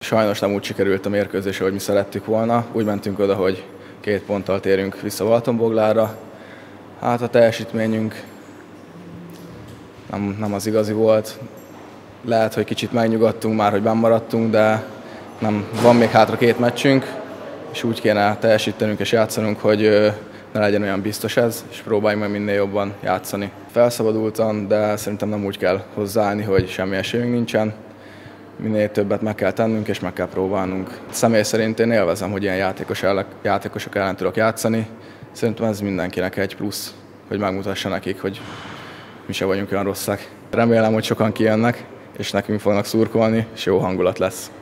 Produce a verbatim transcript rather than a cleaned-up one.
Sajnos nem úgy sikerült a mérkőzés, ahogy mi szerettük volna. Úgy mentünk oda, hogy két ponttal térünk vissza Balatonboglára. Hát a teljesítményünk nem, nem az igazi volt. Lehet, hogy kicsit megnyugodtunk már, hogy benn maradtunk, de nem, van még hátra két meccsünk, és úgy kéne teljesítenünk és játszanunk, hogy ne legyen olyan biztos ez, és próbáljunk meg minél jobban játszani. Felszabadultan, de szerintem nem úgy kell hozzáállni, hogy semmi esélyünk nincsen. Minél többet meg kell tennünk, és meg kell próbálnunk. Személy szerint én élvezem, hogy ilyen játékos ellen, játékosok ellen tudok játszani. Szerintem ez mindenkinek egy plusz, hogy megmutassa nekik, hogy mi se vagyunk olyan rosszak. Remélem, hogy sokan kijönnek, és nekünk fognak szurkolni, és jó hangulat lesz.